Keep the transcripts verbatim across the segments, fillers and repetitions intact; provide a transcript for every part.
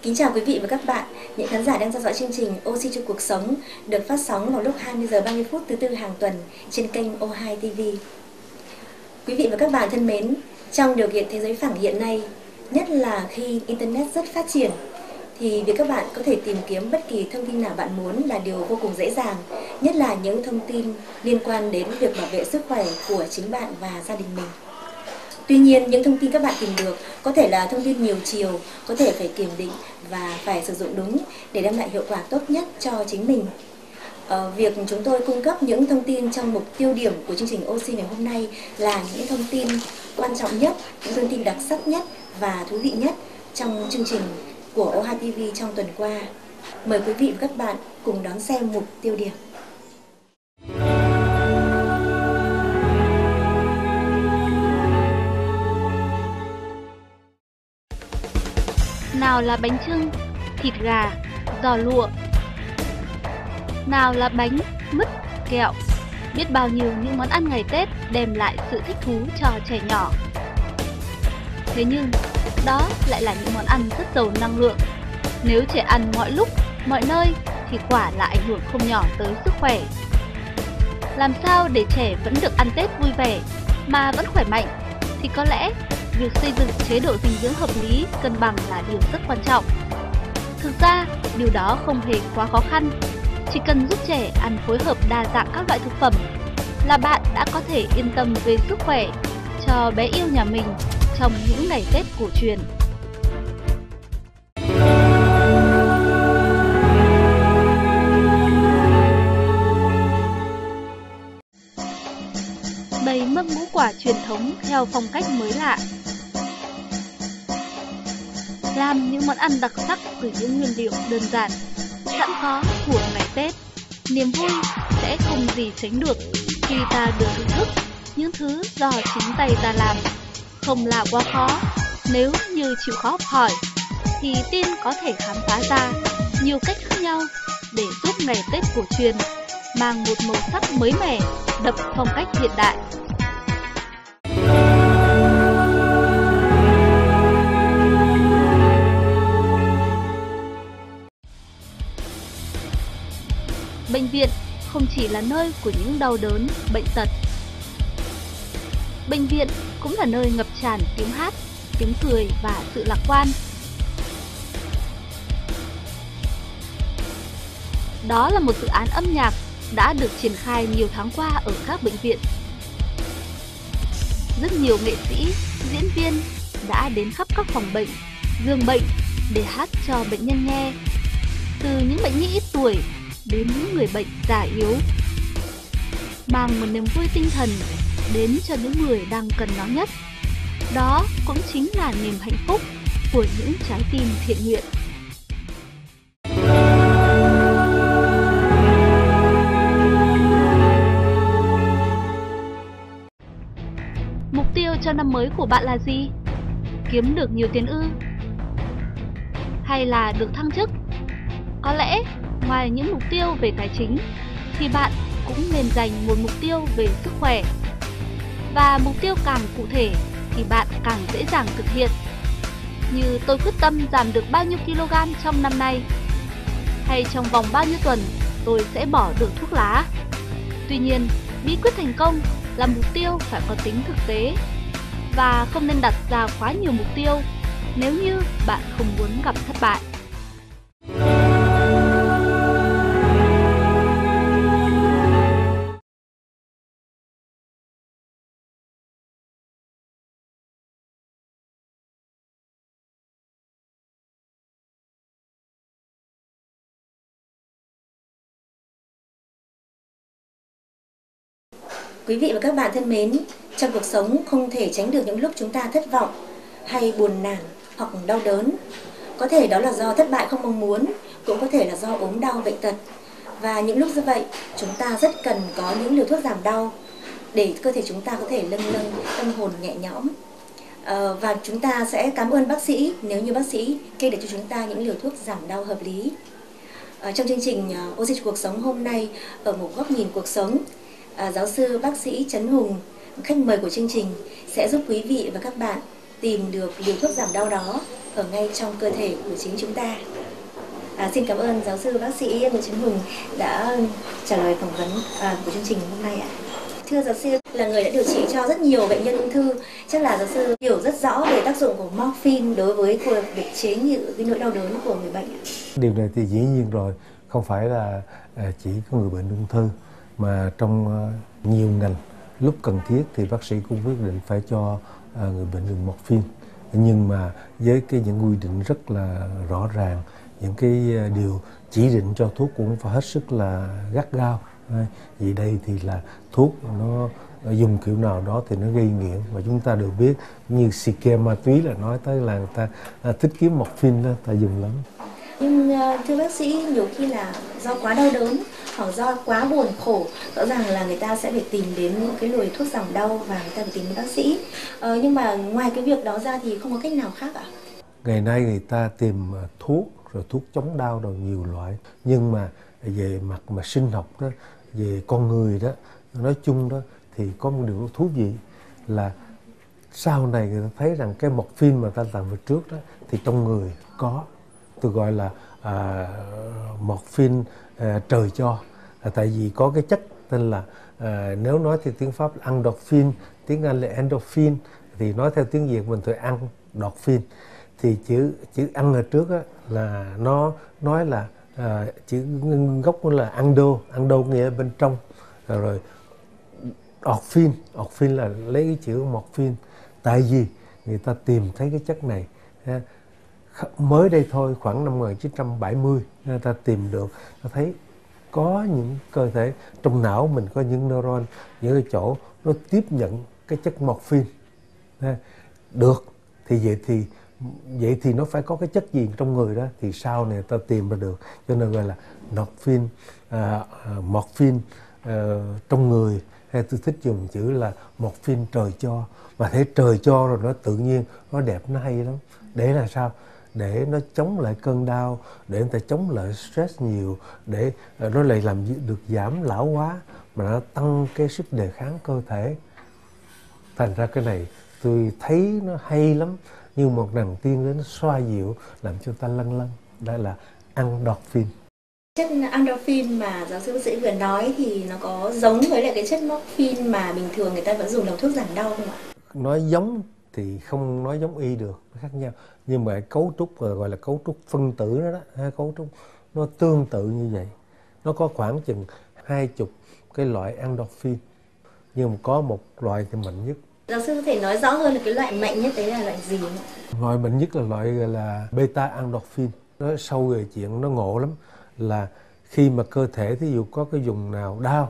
Kính chào quý vị và các bạn, những khán giả đang theo dõi chương trình Oxy cho cuộc sống được phát sóng vào lúc hai mươi giờ ba mươi phút thứ tư hàng tuần trên kênh O hai ti vi. Quý vị và các bạn thân mến, trong điều kiện thế giới phẳng hiện nay, nhất là khi Internet rất phát triển, thì việc các bạn có thể tìm kiếm bất kỳ thông tin nào bạn muốn là điều vô cùng dễ dàng, nhất là những thông tin liên quan đến việc bảo vệ sức khỏe của chính bạn và gia đình mình. Tuy nhiên, những thông tin các bạn tìm được có thể là thông tin nhiều chiều, có thể phải kiểm định và phải sử dụng đúng để đem lại hiệu quả tốt nhất cho chính mình. Ờ, việc chúng tôi cung cấp những thông tin trong mục tiêu điểm của chương trình Oxy ngày hôm nay là những thông tin quan trọng nhất, những thông tin đặc sắc nhất và thú vị nhất trong chương trình của O hai ti vi trong tuần qua. Mời quý vị và các bạn cùng đón xem mục tiêu điểm. Nào là bánh chưng, thịt gà, giò lụa. Nào là bánh, mứt, kẹo. Biết bao nhiêu những món ăn ngày Tết đem lại sự thích thú cho trẻ nhỏ. Thế nhưng, đó lại là những món ăn rất giàu năng lượng. Nếu trẻ ăn mọi lúc, mọi nơi thì quả là ảnh hưởng không nhỏ tới sức khỏe. Làm sao để trẻ vẫn được ăn Tết vui vẻ mà vẫn khỏe mạnh thì có lẽ việc xây dựng chế độ dinh dưỡng hợp lý, cân bằng là điều rất quan trọng. Thực ra, điều đó không hề quá khó khăn. Chỉ cần giúp trẻ ăn phối hợp đa dạng các loại thực phẩm là bạn đã có thể yên tâm về sức khỏe cho bé yêu nhà mình trong những ngày Tết cổ truyền. Bày mâm ngũ quả truyền thống theo phong cách mới lạ. Làm những món ăn đặc sắc từ những nguyên liệu đơn giản, sẵn có của ngày Tết. Niềm vui sẽ không gì sánh được khi ta được thưởng thức những thứ do chính tay ta làm. Không là quá khó, nếu như chịu khó học hỏi, thì tin có thể khám phá ra nhiều cách khác nhau để giúp ngày Tết cổ truyền mang một màu sắc mới mẻ, đậm phong cách hiện đại. Bệnh viện không chỉ là nơi của những đau đớn, bệnh tật. Bệnh viện cũng là nơi ngập tràn tiếng hát, tiếng cười và sự lạc quan. Đó là một dự án âm nhạc đã được triển khai nhiều tháng qua ở các bệnh viện. Rất nhiều nghệ sĩ, diễn viên đã đến khắp các phòng bệnh, giường bệnh để hát cho bệnh nhân nghe. Từ những bệnh nhi ít tuổi đến những người bệnh già yếu, mang một niềm vui tinh thần đến cho những người đang cần nó nhất. Đó cũng chính là niềm hạnh phúc của những trái tim thiện nguyện. Mục tiêu cho năm mới của bạn là gì? Kiếm được nhiều tiền ư? Hay là được thăng chức? Có lẽ ngoài những mục tiêu về tài chính thì bạn cũng nên dành một mục tiêu về sức khỏe. Và mục tiêu càng cụ thể thì bạn càng dễ dàng thực hiện. Như tôi quyết tâm giảm được bao nhiêu kg trong năm nay, hay trong vòng bao nhiêu tuần tôi sẽ bỏ được thuốc lá. Tuy nhiên, bí quyết thành công là mục tiêu phải có tính thực tế và không nên đặt ra quá nhiều mục tiêu nếu như bạn không muốn gặp thất bại. Quý vị và các bạn thân mến, trong cuộc sống không thể tránh được những lúc chúng ta thất vọng hay buồn nản hoặc đau đớn. Có thể đó là do thất bại không mong muốn, cũng có thể là do ốm đau bệnh tật. Và những lúc như vậy, chúng ta rất cần có những liều thuốc giảm đau để cơ thể chúng ta có thể lâng lâng, tâm hồn nhẹ nhõm. À, và chúng ta sẽ cảm ơn bác sĩ nếu như bác sĩ kê để cho chúng ta những liều thuốc giảm đau hợp lý. À, trong chương trình uh, Oxy cho cuộc sống hôm nay, ở một góc nhìn cuộc sống, À, giáo sư bác sĩ Trấn Hùng, khách mời của chương trình, sẽ giúp quý vị và các bạn tìm được liều thuốc giảm đau đó ở ngay trong cơ thể của chính chúng ta. À, xin cảm ơn giáo sư bác sĩ Nguyễn Trấn Hùng đã trả lời phỏng vấn à, của chương trình hôm nay ạ. Thưa giáo sư, là người đã điều trị cho rất nhiều bệnh nhân ung thư, chắc là giáo sư hiểu rất rõ về tác dụng của morphine đối với việc chế ngự cái nỗi đau đớn của người bệnh ạ. Điều này thì dĩ nhiên rồi, không phải là chỉ có người bệnh ung thư, mà trong nhiều ngành lúc cần thiết thì bác sĩ cũng quyết định phải cho người bệnh dùng morphine. Nhưng mà với cái những quy định rất là rõ ràng, những cái điều chỉ định cho thuốc cũng phải hết sức là gắt gao. Vì đây thì là thuốc nó dùng kiểu nào đó thì nó gây nghiện, và chúng ta đều biết như xì ke ma túy là nói tới là người ta thích kiếm morphine đó, ta dùng lắm. Nhưng thưa bác sĩ, nhiều khi là do quá đau đớn hoặc do quá buồn khổ, rõ ràng là người ta sẽ phải tìm đến những cái liều thuốc giảm đau và người ta phải tìm đến bác sĩ. Ờ, nhưng mà ngoài cái việc đó ra thì không có cách nào khác ạ? Ngày nay người ta tìm thuốc, rồi thuốc chống đau rồi nhiều loại, nhưng mà về mặt mà sinh học đó, về con người đó, nói chung đó thì có một điều thú vị là sau này người ta thấy rằng cái morphine mà ta làm về trước đó thì trong người có, tôi gọi là à, morphine à, trời cho, à, tại vì có cái chất tên là à, nếu nói theo tiếng Pháp là endorphin, tiếng Anh là endorphin, thì nói theo tiếng Việt mình thôi ăn endorphin. Thì chữ chữ ăn ở trước á, là nó nói là à, chữ gốc là ando, ando nghĩa bên trong, rồi, rồi orphin, orphin là lấy cái chữ morphine. Tại vì người ta tìm thấy cái chất này ha, mới đây thôi, khoảng năm một nghìn chín trăm bảy mươi người ta tìm được, ta thấy có những cơ thể trong não mình có những neuron, những cái chỗ nó tiếp nhận cái chất morphine ha. Được thì vậy thì vậy thì nó phải có cái chất gì trong người đó, thì sau này ta tìm ra được, cho nên gọi là morphine, à, morphine à, trong người, hay tôi thích dùng chữ là morphine trời cho. Mà thấy trời cho rồi nó tự nhiên, nó đẹp, nó hay lắm. Để là sao? Để nó chống lại cơn đau, để người ta chống lại stress nhiều, để nó lại làm được giảm lão hóa, mà nó tăng cái sức đề kháng cơ thể. Thành ra cái này tôi thấy nó hay lắm, như một nàng tiên đến xoa dịu, làm cho ta lân lân. Đó là endorphin. Chất endorphin mà giáo sư bác sĩ vừa nói thì nó có giống với lại cái chất morphine mà bình thường người ta vẫn dùng làm thuốc giảm đau không ạ? Nói giống thì không nói giống y được, nó khác nhau. Nhưng mà cấu trúc gọi là cấu trúc phân tử đó, đó cấu trúc nó tương tự như vậy. Nó có khoảng chừng hai chục cái loại endorphin, nhưng mà có một loại thì mạnh nhất. Giáo sư có thể nói rõ hơn là cái loại mạnh nhất đấy là loại gì không? Loại mạnh nhất là loại gọi là beta endorphin. Nói sâu về chuyện nó ngộ lắm, là khi mà cơ thể thí dụ có cái vùng nào đau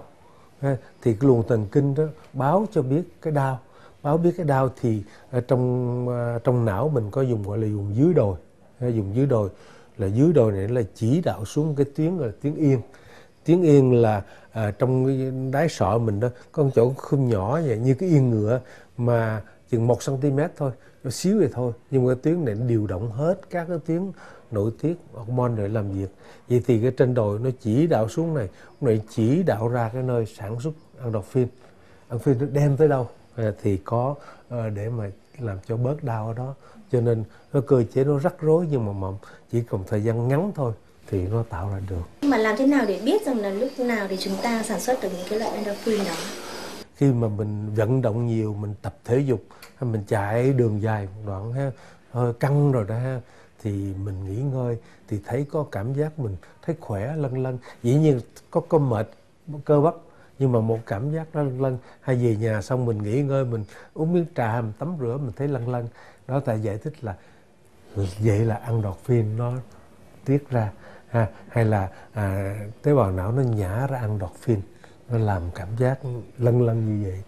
thì cái luồng thần kinh đó báo cho biết cái đau, báo biết cái đau thì ở trong trong não mình có vùng gọi là vùng dưới đồi. Vùng dưới đồi là dưới đồi này là chỉ đạo xuống cái tuyến gọi là tuyến yên. Tuyến yên là à, trong cái đáy sọ mình đó có một chỗ khum nhỏ vậy, như cái yên ngựa mà chừng một xăng-ti-mét thôi, nó xíu vậy thôi, nhưng mà cái tuyến này nó điều động hết các cái tuyến nội tiết hormone để làm việc. Vậy thì cái trên đồi nó chỉ đạo xuống này, này chỉ đạo ra cái nơi sản xuất endorphin. Endorphin nó đem tới đâu à, thì có à, để mà làm cho bớt đau ở đó. Cho nên cái cơ chế nó rắc rối, nhưng mà mộng chỉ cần thời gian ngắn thôi thì nó tạo ra được. Nhưng mà làm thế nào để biết rằng là lúc nào thì chúng ta sản xuất được những cái loại endorphin đó? Khi mà mình vận động nhiều, mình tập thể dục, hay mình chạy đường dài một đoạn ha, hơi căng rồi đó ha, thì mình nghỉ ngơi thì thấy có cảm giác mình thấy khỏe lân lân. Dĩ nhiên có có mệt cơ bắp, nhưng mà một cảm giác đó lân lân. Hay về nhà xong mình nghỉ ngơi, mình uống miếng trà, mình tắm rửa, mình thấy lân lân. Đó tại giải thích là vậy là endorphin nó tiết ra ha, hay là à, tế bào não nó nhả ra endorphin, nó làm cảm giác lân lân như vậy.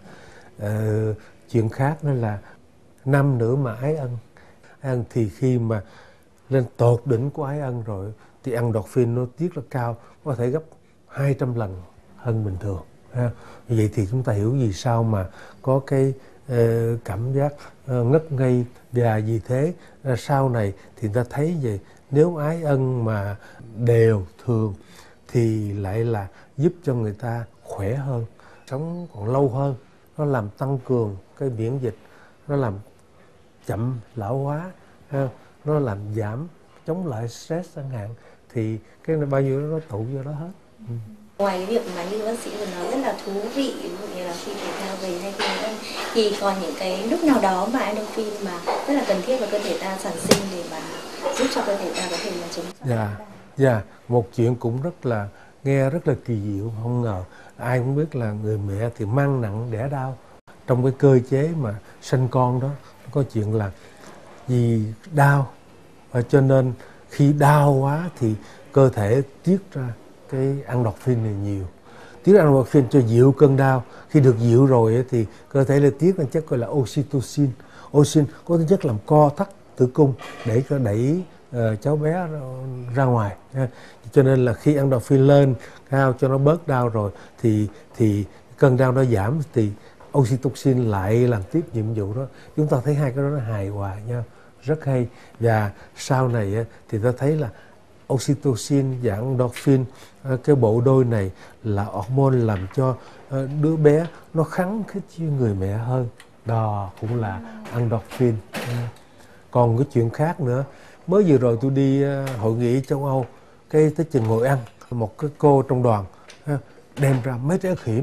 Ờ, chuyện khác nữa là nam nữ mà ái ân, ái ân thì khi mà lên tột đỉnh của ái ân rồi thì endorphin nó tiết là cao, có thể gấp hai trăm lần hơn bình thường ha. Vậy thì chúng ta hiểu vì sao mà có cái uh, cảm giác uh, ngất ngây. Và vì thế uh, sau này thì ta thấy về nếu ái ân mà đều thường thì lại là giúp cho người ta khỏe hơn, sống còn lâu hơn, nó làm tăng cường cái miễn dịch, nó làm chậm lão hóa, nó nó làm giảm, chống lại stress chẳng hạn, thì cái bao nhiêu nó tụ vô đó hết. Ừ. Ngoài cái việc mà như bác sĩ vừa nói rất là thú vị, ví dụ như là khi thể thao về hay khi vân thì còn những cái lúc nào đó mà endorphin mà rất là cần thiết vào cơ thể ta sản sinh để mà giúp cho cơ thể ta có thể là chống lại. Dạ, dạ, một chuyện cũng rất là nghe rất là kỳ diệu, không ngờ ai cũng biết là người mẹ thì mang nặng đẻ đau. Trong cái cơ chế mà sanh con đó có chuyện là vì đau, và cho nên khi đau quá thì cơ thể tiết ra cái endorphin này nhiều. Tiết endorphin cho dịu cơn đau. Khi được dịu rồi thì cơ thể lại tiết ra chất gọi là oxytocin. Oxytocin có tính chất làm co thắt tử cung để cho đẩy uh, cháu bé ra ngoài. Cho nên là khi endorphin lên cao cho nó bớt đau rồi thì thì cơn đau nó giảm, thì oxytocin lại làm tiếp nhiệm vụ đó. Chúng ta thấy hai cái đó nó hài hòa nhau, rất hay. Và sau này thì ta thấy là oxytocin và endorphin, cái bộ đôi này là hormone làm cho đứa bé nó khắng khích với người mẹ hơn. Đó cũng là endorphin. Còn cái chuyện khác nữa, mới vừa rồi tôi đi hội nghị châu Âu, cái tới chừng ngồi ăn, một cái cô trong đoàn đem ra mấy trái ớt hiểm.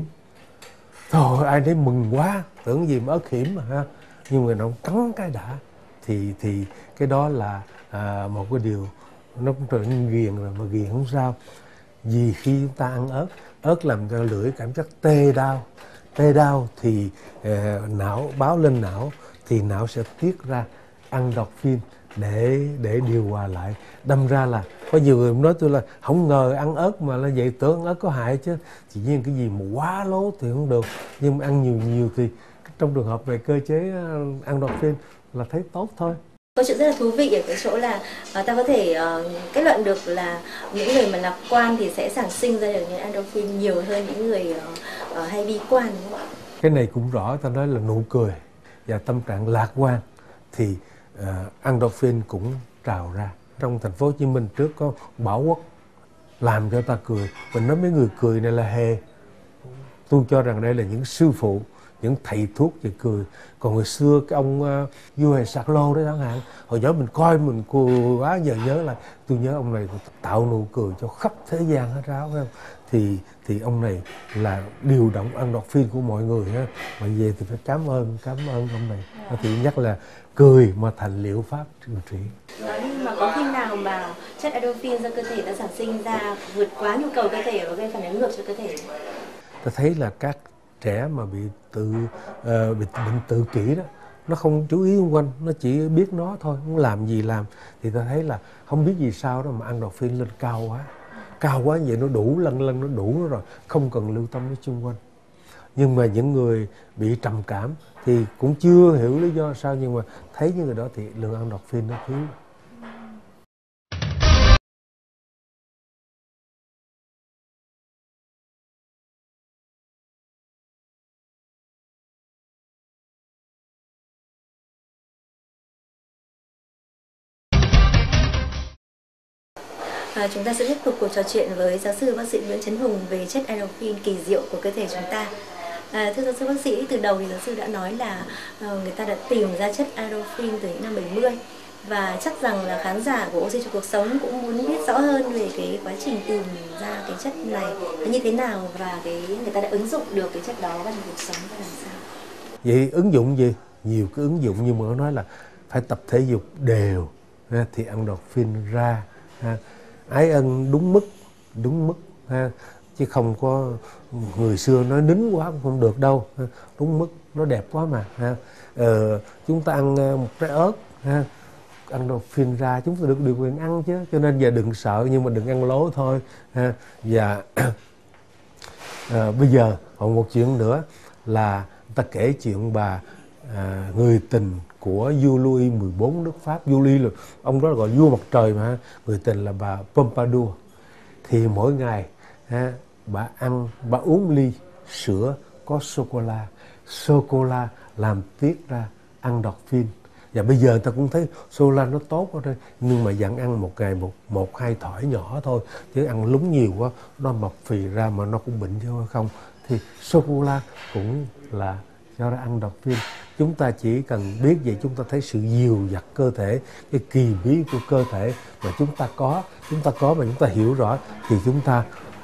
Thôi ai nấy mừng quá, tưởng gì mà ớt hiểm mà ha. Nhưng mà nó cắn cái đã, thì thì cái đó là à, một cái điều nó cũng trở nên ghiền rồi, mà ghiền không sao. Vì khi chúng ta ăn ớt, ớt làm cho lưỡi cảm giác tê đau. Tê đau thì eh, não báo lên não, thì não sẽ tiết ra endorphin để để điều hòa lại. Đâm ra là có nhiều người nói tôi là không ngờ ăn ớt mà là vậy, tưởng ăn ớt có hại chứ. Chỉ nhiên cái gì mà quá lố thì không được, nhưng mà ăn nhiều nhiều thì trong trường hợp về cơ chế endorphin là thấy tốt thôi. Câu chuyện rất là thú vị ở cái chỗ là uh, ta có thể uh, kết luận được là những người mà lạc quan thì sẽ sản sinh ra được những endorphin nhiều hơn những người uh, uh, hay bi quan, đúng không ạ? Cái này cũng rõ, ta nói là nụ cười và tâm trạng lạc quan thì uh, endorphin cũng trào ra. Trong thành phố Hồ Chí Minh trước có Bảo Quốc làm cho ta cười. Mình nói mấy người cười này là hề. Tôi cho rằng đây là những sư phụ, những thầy thuốc về cười. Còn hồi xưa cái ông uh, vua Hề Sạc Lô đó chẳng hạn, hồi nhỏ mình coi mình cười quá, giờ nhớ là tôi nhớ ông này tạo nụ cười cho khắp thế gian hết ráo, phải không? Thì thì ông này là điều động endorphin của mọi người ha. Mà về thì phải cảm ơn cảm ơn ông này. Yeah. Thì nhắc là cười mà thành liệu pháp điều trị. Nói đi, mà có khi nào mà chất endorphin do cơ thể ta sản sinh ra vượt quá nhu cầu cơ thể và gây phản ứng ngược cho cơ thể? Ta thấy là các trẻ mà bị tự uh, bị bệnh tự kỷ đó, nó không chú ý xung quanh, nó chỉ biết nó thôi, muốn làm gì làm, thì ta thấy là không biết gì sao đó mà endorphin lên cao quá, cao quá vậy nó đủ lân lân nó đủ nó rồi, không cần lưu tâm đến xung quanh. Nhưng mà những người bị trầm cảm thì cũng chưa hiểu lý do sao, nhưng mà thấy những người đó thì lượng endorphin nó thiếu. À, chúng ta sẽ tiếp tục cuộc trò chuyện với giáo sư bác sĩ Nguyễn Trấn Hùng về chất endorphin kỳ diệu của cơ thể chúng ta. À, thưa giáo sư bác sĩ, từ đầu thì giáo sư đã nói là uh, người ta đã tìm ra chất endorphin từ những năm bảy mươi, và chắc rằng là khán giả của Oxy cho cuộc sống cũng muốn biết rõ hơn về cái quá trình tìm ra cái chất này như thế nào, và cái người ta đã ứng dụng được cái chất đó vào trong cuộc sống ra làm sao. Vậy ứng dụng gì? Nhiều cái ứng dụng, nhưng mà nó nói là phải tập thể dục đều thì endorphin ra. Ái ân đúng mức, đúng mức ha, chứ không có người xưa nói nín quá cũng không được đâu ha. Đúng mức, nó đẹp quá mà ha. Ờ, chúng ta ăn một trái ớt ha, endorphin ra chúng ta được điều quyền ăn chứ, cho nên giờ đừng sợ, nhưng mà đừng ăn lố thôi ha. Và à, bây giờ còn một chuyện nữa là ta kể chuyện bà à, người tình của vua Louis mười bốn nước Pháp. Vua Louis là ông đó là gọi vua mặt trời mà, người tình là bà Pompadour. Thì mỗi ngày ha, bà ăn, bà uống ly sữa có sô-cô-la. Sô-cô-la làm tiết ra endorphin. Và bây giờ ta cũng thấy sô-cô-la nó tốt quá thôi, nhưng mà dặn ăn một ngày một, một hai thỏi nhỏ thôi, chứ ăn lúng nhiều quá nó mập phì ra mà nó cũng bệnh chứ không. Thì sô-cô-la cũng là cho ra endorphin. Chúng ta chỉ cần biết vậy, chúng ta thấy sự dìu dặt cơ thể, cái kỳ bí của cơ thể mà chúng ta có, chúng ta có mà chúng ta hiểu rõ thì chúng ta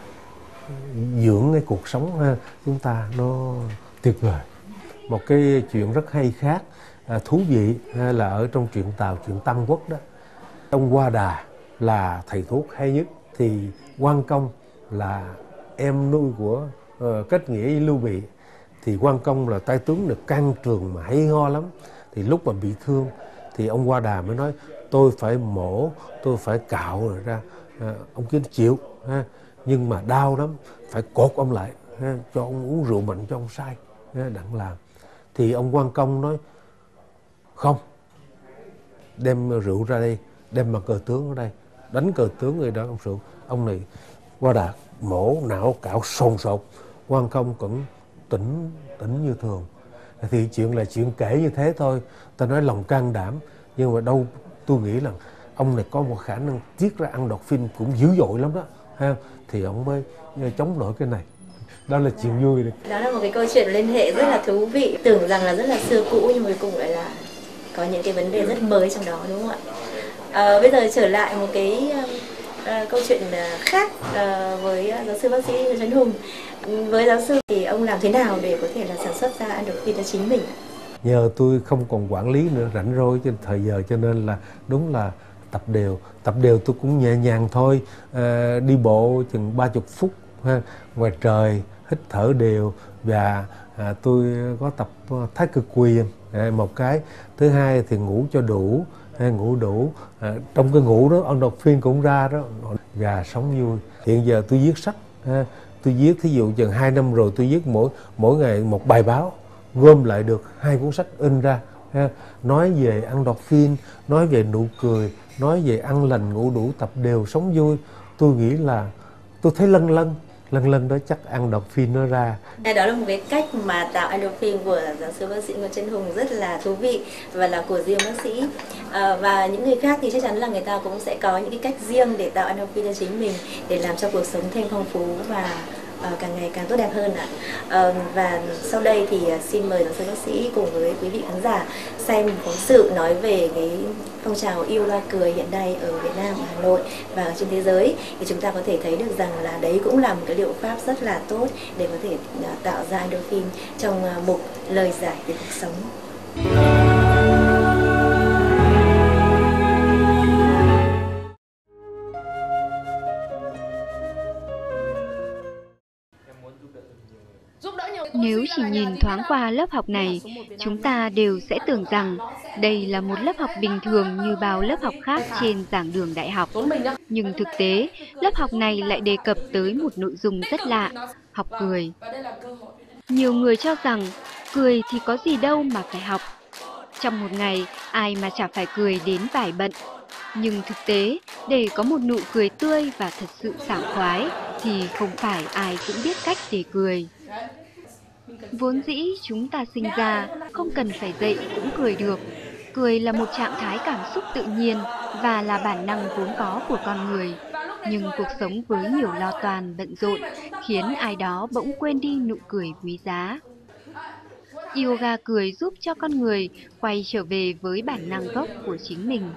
dưỡng cái cuộc sống ha, chúng ta nó tuyệt vời. Một cái chuyện rất hay khác, à, thú vị ha, là ở trong truyện Tào, truyện Tam Quốc đó, ông Hoa Đà là thầy thuốc hay nhất, thì Quan Công là em nuôi của uh, kết nghĩa với Lưu Bị. Thì Quan Công là tay tướng được can trường mà hay ho lắm. Thì lúc mà bị thương thì ông Hoa Đà mới nói tôi phải mổ, tôi phải cạo rồi ra. À, ông Kính chịu ha, nhưng mà đau lắm, phải cột ông lại ha, cho ông uống rượu mạnh cho ông say ha, đặng làm. Thì ông Quan Công nói không, đem rượu ra đây, đem mặt cờ tướng ở đây, đánh cờ tướng người đó ông rượu. Ông này Hoa Đà mổ não cạo sồn sột, Quan Công cũng tỉnh tỉnh như thường. Thì chuyện là chuyện kể như thế thôi, ta nói lòng can đảm, nhưng mà đâu tôi nghĩ là ông này có một khả năng tiết ra endorphin cũng dữ dội lắm đó ha, thì ông mới chống nổi cái này. Đó là chuyện vui đấy. Đó là một cái câu chuyện liên hệ rất là thú vị, tưởng rằng là rất là xưa cũ nhưng cuối cùng lại là có những cái vấn đề rất mới trong đó, đúng không ạ? À, bây giờ trở lại một cái uh, câu chuyện khác uh, với giáo sư bác sĩ Nguyễn Trấn Hùng. Với giáo sư thì ông làm thế nào để có thể là sản xuất ra endorphin cho chính mình? Nhờ tôi không còn quản lý nữa, rảnh rỗi trên thời giờ, cho nên là đúng là tập đều. Tập đều tôi cũng nhẹ nhàng thôi, à, đi bộ chừng ba mươi phút ha, ngoài trời, hít thở đều. Và à, tôi có tập thái cực quyền à, một cái. Thứ hai thì ngủ cho đủ, ha, ngủ đủ. À, trong cái ngủ đó endorphin cũng ra đó. Và sống vui. Hiện giờ tôi viết sách, ha, tôi viết thí dụ chừng hai năm rồi tôi viết mỗi mỗi ngày một bài báo, gom lại được hai cuốn sách in ra ha, nói về endorphin, nói về nụ cười, nói về ăn lành, ngủ đủ, tập đều, sống vui. Tôi nghĩ là tôi thấy lân lân lần lần đó chắc endorphin nó ra. Đó là một cái cách mà tạo endorphin của giáo sư bác sĩ Nguyễn Trấn Hùng rất là thú vị và là của riêng bác sĩ. À, và những người khác thì chắc chắn là người ta cũng sẽ có những cái cách riêng để tạo endorphin cho chính mình, để làm cho cuộc sống thêm phong phú và uh, càng ngày càng tốt đẹp hơn ạ. Uh, và sau đây thì uh, xin mời giáo sư bác sĩ cùng với quý vị khán giả xem phóng sự nói về cái phong trào yoga cười hiện nay ở Việt Nam, ở Hà Nội và ở trên thế giới, thì chúng ta có thể thấy được rằng là đấy cũng là một cái liệu pháp rất là tốt để có thể uh, tạo ra endorphin trong uh, mục lời giải về cuộc sống. Nếu chỉ nhìn thoáng qua lớp học này, chúng ta đều sẽ tưởng rằng đây là một lớp học bình thường như bao lớp học khác trên giảng đường đại học. Nhưng thực tế, lớp học này lại đề cập tới một nội dung rất lạ, học cười. Nhiều người cho rằng cười thì có gì đâu mà phải học. Trong một ngày, ai mà chả phải cười đến vài bận. Nhưng thực tế, để có một nụ cười tươi và thật sự sảng khoái thì không phải ai cũng biết cách để cười. Vốn dĩ chúng ta sinh ra không cần phải dạy cũng cười được. Cười là một trạng thái cảm xúc tự nhiên và là bản năng vốn có của con người. Nhưng cuộc sống với nhiều lo toan bận rộn khiến ai đó bỗng quên đi nụ cười quý giá. Yoga cười giúp cho con người quay trở về với bản năng gốc của chính mình.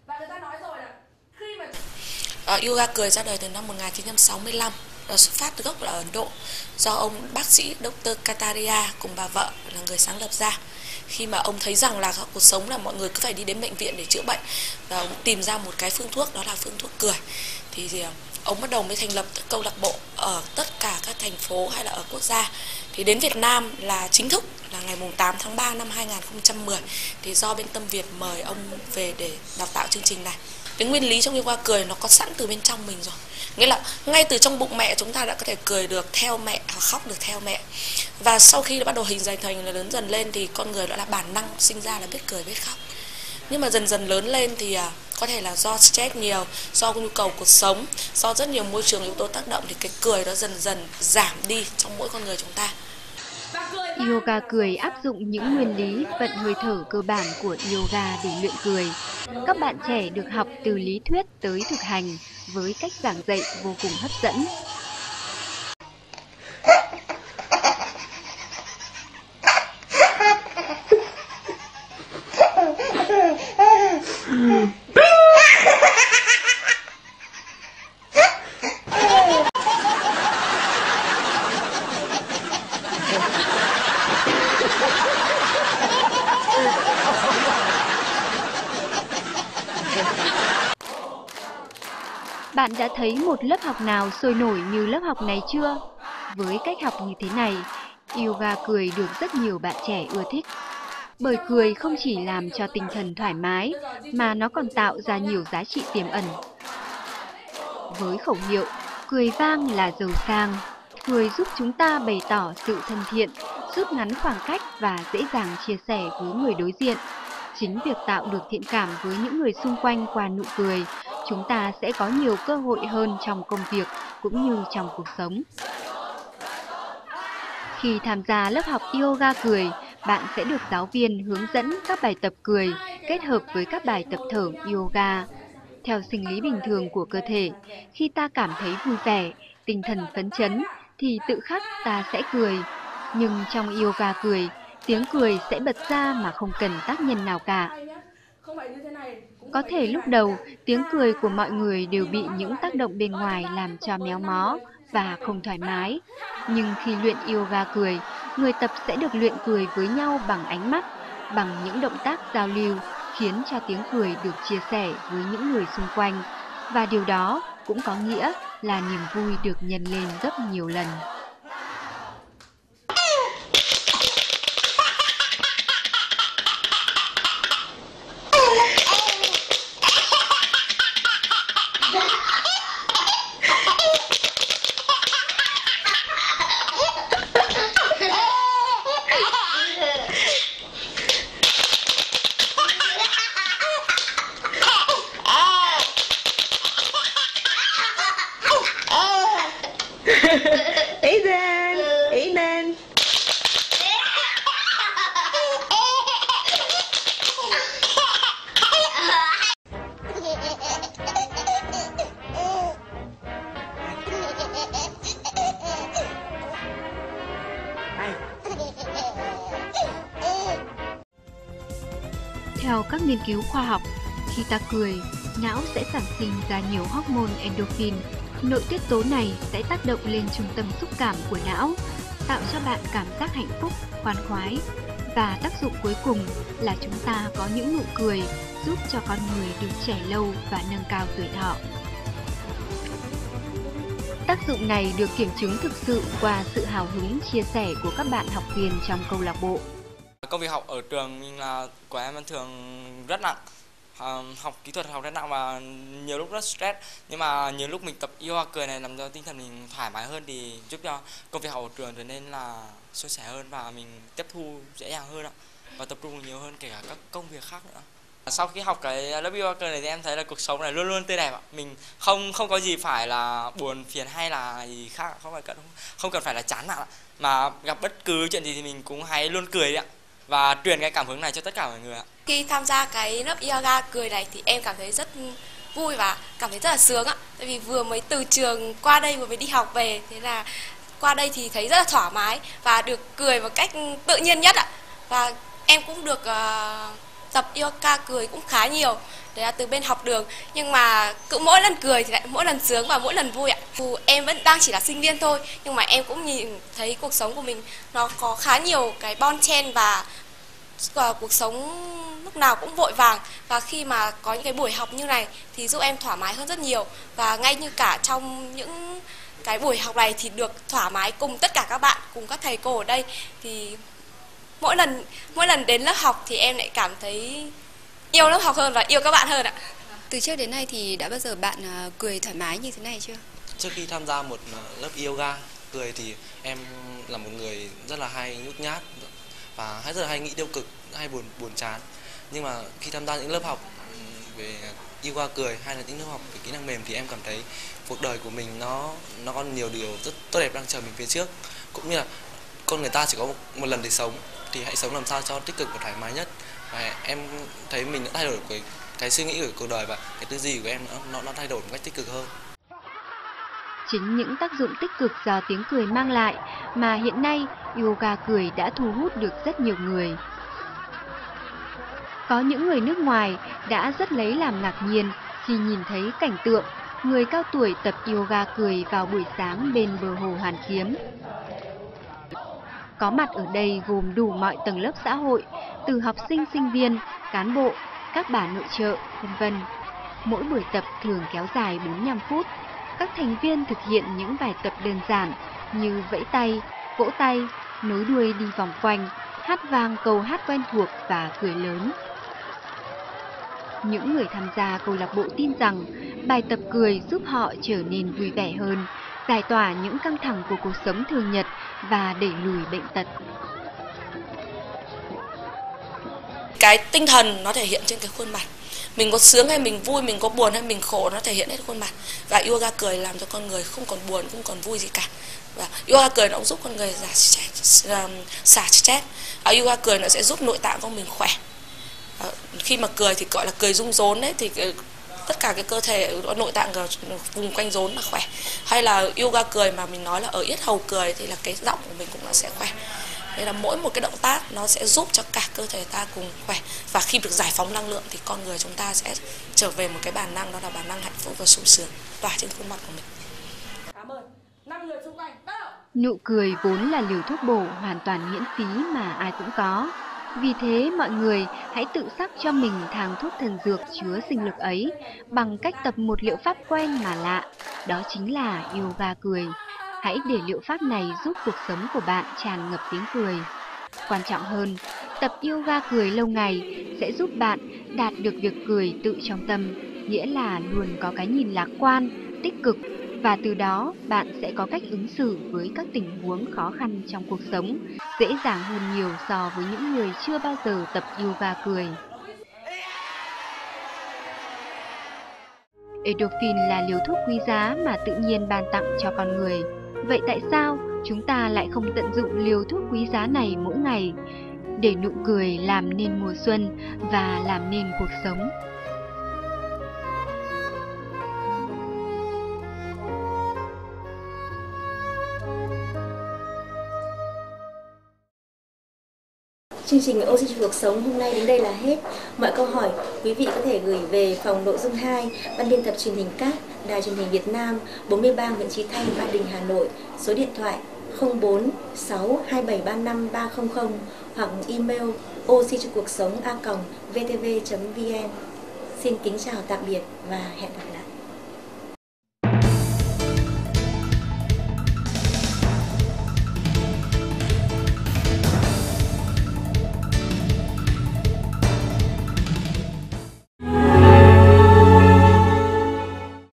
Uh, yoga cười ra đời từ năm một nghìn chín trăm sáu mươi lăm, uh, xuất phát từ gốc là ở Ấn Độ, do ông bác sĩ doctor Kataria cùng bà vợ là người sáng lập ra. Khi mà ông thấy rằng là cuộc sống là mọi người cứ phải đi đến bệnh viện để chữa bệnh, và ông tìm ra một cái phương thuốc, đó là phương thuốc cười. Thì, thì ông bắt đầu mới thành lập câu lạc bộ ở tất cả các thành phố hay là ở quốc gia. Thì đến Việt Nam là chính thức là ngày tám tháng ba năm hai nghìn không trăm mười, thì do bên Tâm Việt mời ông về để đào tạo chương trình này. Cái nguyên lý trong yoga cười nó có sẵn từ bên trong mình rồi. Nghĩa là ngay từ trong bụng mẹ chúng ta đã có thể cười được theo mẹ hoặc khóc được theo mẹ. Và sau khi đã bắt đầu hình thành thành là lớn dần lên thì con người đã là bản năng sinh ra là biết cười biết khóc. Nhưng mà dần dần lớn lên thì à, có thể là do stress nhiều, do nhu cầu cuộc sống, do rất nhiều môi trường yếu tố tác động thì cái cười đó dần dần giảm đi trong mỗi con người chúng ta. Yoga cười áp dụng những nguyên lý vận hơi thở cơ bản của yoga để luyện cười. Các bạn trẻ được học từ lý thuyết tới thực hành với cách giảng dạy vô cùng hấp dẫn. Bạn đã thấy một lớp học nào sôi nổi như lớp học này chưa? Với cách học như thế này, yoga cười được rất nhiều bạn trẻ ưa thích. Bởi cười không chỉ làm cho tinh thần thoải mái, mà nó còn tạo ra nhiều giá trị tiềm ẩn. Với khẩu hiệu, cười vang là giàu sang, cười giúp chúng ta bày tỏ sự thân thiện, rút ngắn khoảng cách và dễ dàng chia sẻ với người đối diện. Chính việc tạo được thiện cảm với những người xung quanh qua nụ cười, chúng ta sẽ có nhiều cơ hội hơn trong công việc cũng như trong cuộc sống. Khi tham gia lớp học yoga cười, bạn sẽ được giáo viên hướng dẫn các bài tập cười kết hợp với các bài tập thở yoga. Theo sinh lý bình thường của cơ thể, khi ta cảm thấy vui vẻ, tinh thần phấn chấn, thì tự khắc ta sẽ cười. Nhưng trong yoga cười, tiếng cười sẽ bật ra mà không cần tác nhân nào cả. Có thể lúc đầu, tiếng cười của mọi người đều bị những tác động bên ngoài làm cho méo mó và không thoải mái. Nhưng khi luyện yoga cười, người tập sẽ được luyện cười với nhau bằng ánh mắt, bằng những động tác giao lưu, khiến cho tiếng cười được chia sẻ với những người xung quanh. Và điều đó cũng có nghĩa là niềm vui được nhân lên gấp nhiều lần. Aiden, Aiden. Theo các nghiên cứu khoa học, khi ta cười, não sẽ sản sinh ra nhiều hormone endorphin. Nội tiết tố này sẽ tác động lên trung tâm xúc cảm của não, tạo cho bạn cảm giác hạnh phúc, khoan khoái. Và tác dụng cuối cùng là chúng ta có những nụ cười giúp cho con người được trẻ lâu và nâng cao tuổi thọ. Tác dụng này được kiểm chứng thực sự qua sự hào hứng chia sẻ của các bạn học viên trong câu lạc bộ. Công việc học ở trường mình là của em thường rất nặng, à, học kỹ thuật học rất nặng và nhiều lúc rất stress. Nhưng mà nhiều lúc mình tập yoga cười này làm cho tinh thần mình thoải mái hơn thì giúp cho công việc học ở trường trở nên là suôn sẻ hơn và mình tiếp thu dễ dàng hơn ạ, và tập trung nhiều hơn kể cả các công việc khác nữa. Sau khi học cái lớp yoga cười này thì em thấy là cuộc sống này luôn luôn tươi đẹp ạ. Mình không không có gì phải là buồn phiền hay là gì khác, không phải cần không cần phải là chán nản ạ. Mà gặp bất cứ chuyện gì thì mình cũng hãy luôn cười đi ạ, và truyền cái cảm hứng này cho tất cả mọi người ạ. Khi tham gia cái lớp yoga cười này thì em cảm thấy rất vui và cảm thấy rất là sướng ạ. Tại vì vừa mới từ trường qua đây vừa mới đi học về, thế là qua đây thì thấy rất là thoải mái và được cười một cách tự nhiên nhất ạ. Và em cũng được uh, tập yoga cười cũng khá nhiều, đấy là từ bên học đường. Nhưng mà cứ mỗi lần cười thì lại mỗi lần sướng và mỗi lần vui ạ. Dù em vẫn đang chỉ là sinh viên thôi, nhưng mà em cũng nhìn thấy cuộc sống của mình nó có khá nhiều cái bon chen và cuộc sống lúc nào cũng vội vàng. Và khi mà có những cái buổi học như này thì giúp em thoải mái hơn rất nhiều. Và ngay như cả trong những cái buổi học này thì được thoải mái cùng tất cả các bạn, cùng các thầy cô ở đây. Thì mỗi lần mỗi lần đến lớp học thì em lại cảm thấy yêu lớp học hơn và yêu các bạn hơn ạ. Từ trước đến nay thì đã bao giờ bạn cười thoải mái như thế này chưa? Trước khi tham gia một lớp yoga cười thì em là một người rất là hay nhút nhát và rất là hay nghĩ tiêu cực, hay buồn buồn chán. Nhưng mà khi tham gia những lớp học về yoga cười hay là những lớp học về kỹ năng mềm thì em cảm thấy cuộc đời của mình nó nó còn nhiều điều rất tốt đẹp đang chờ mình phía trước. Cũng như là con người ta chỉ có một, một lần để sống thì hãy sống làm sao cho tích cực và thoải mái nhất. Và em thấy mình đã thay đổi cái, cái suy nghĩ của cuộc đời và cái tư duy của em nó, nó thay đổi một cách tích cực hơn. Chính những tác dụng tích cực do tiếng cười mang lại mà hiện nay yoga cười đã thu hút được rất nhiều người. Có những người nước ngoài đã rất lấy làm ngạc nhiên khi nhìn thấy cảnh tượng người cao tuổi tập yoga cười vào buổi sáng bên bờ hồ Hoàn Kiếm. Có mặt ở đây gồm đủ mọi tầng lớp xã hội, từ học sinh, sinh viên, cán bộ, các bà nội trợ, vân vân. Mỗi buổi tập thường kéo dài bốn mươi lăm phút. Các thành viên thực hiện những bài tập đơn giản như vẫy tay, vỗ tay, nối đuôi đi vòng quanh, hát vang câu hát quen thuộc và cười lớn. Những người tham gia câu lạc bộ tin rằng bài tập cười giúp họ trở nên vui vẻ hơn, giải tỏa những căng thẳng của cuộc sống thường nhật và đẩy lùi bệnh tật. Cái tinh thần nó thể hiện trên cái khuôn mặt. Mình có sướng hay mình vui, mình có buồn hay mình khổ, nó thể hiện hết khuôn mặt. Và yoga cười làm cho con người không còn buồn, không còn vui gì cả. Và yoga cười nó cũng giúp con người xả stress. Xả stress. Ở yoga cười nó sẽ giúp nội tạng của mình khỏe. Khi mà cười thì gọi là cười rung rốn đấy, thì tất cả cái cơ thể nội tạng vùng quanh rốn là khỏe. Hay là yoga cười mà mình nói là ở yết hầu cười thì là cái giọng của mình cũng là sẽ khỏe. Nên là mỗi một cái động tác nó sẽ giúp cho cả cơ thể ta cùng khỏe. Và khi được giải phóng năng lượng thì con người chúng ta sẽ trở về một cái bản năng, đó là bản năng hạnh phúc và sung sướng tỏa trên khuôn mặt của mình. Cảm ơn. năm người xung quanh. Nụ cười vốn là liều thuốc bổ hoàn toàn miễn phí mà ai cũng có. Vì thế mọi người hãy tự sắc cho mình thang thuốc thần dược chứa sinh lực ấy bằng cách tập một liệu pháp quen mà lạ, đó chính là yoga cười. Hãy để liệu pháp này giúp cuộc sống của bạn tràn ngập tiếng cười. Quan trọng hơn, tập yoga cười lâu ngày sẽ giúp bạn đạt được việc cười tự trong tâm, nghĩa là luôn có cái nhìn lạc quan, tích cực, và từ đó bạn sẽ có cách ứng xử với các tình huống khó khăn trong cuộc sống, dễ dàng hơn nhiều so với những người chưa bao giờ tập yoga cười. Endorphin là liều thuốc quý giá mà tự nhiên ban tặng cho con người. Vậy tại sao chúng ta lại không tận dụng liều thuốc quý giá này mỗi ngày để nụ cười làm nên mùa xuân và làm nên cuộc sống? Chương trình Oxy cho cuộc sống hôm nay đến đây là hết. Mọi câu hỏi quý vị có thể gửi về phòng nội dung hai, Ban biên tập truyền hình Cát, Đài Truyền hình Việt Nam, bốn mươi ba Nguyễn Chí Thanh, Ba Đình, Hà Nội, số điện thoại không bốn sáu hai bảy ba năm ba không không hoặc email oxy cho cuộc sống a còng vê tê vê chấm vê en. Xin kính chào tạm biệt và hẹn gặp lại.